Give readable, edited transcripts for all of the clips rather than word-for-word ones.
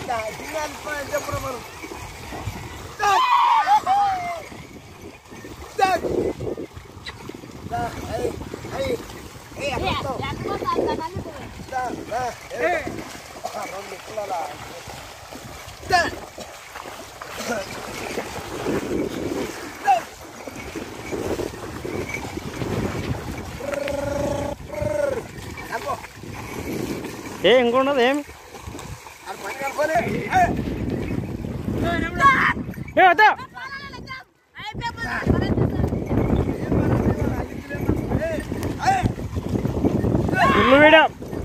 ఇంకొండదు ఏమి ఇల్లు వీడా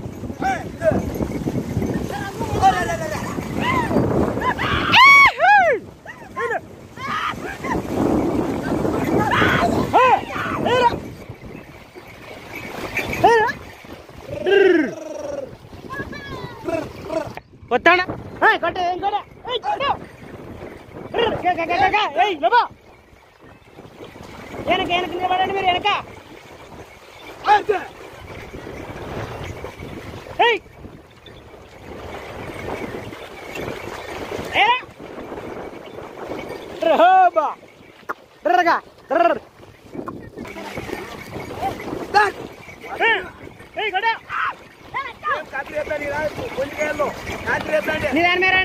వస్తాడా కొట్ట ఏం కొట్ట వెనక వెనక నిలబడండి మీరు వెనక నిదాన్ మేరా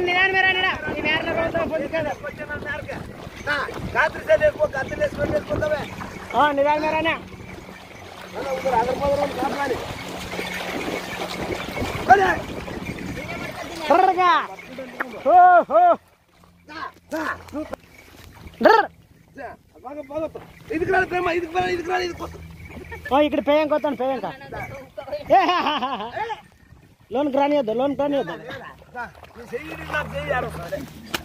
నిదాన్ మేరానే ఇక్కడ పేయం కొత్తాను పేయంక లోన్ రానియద్దు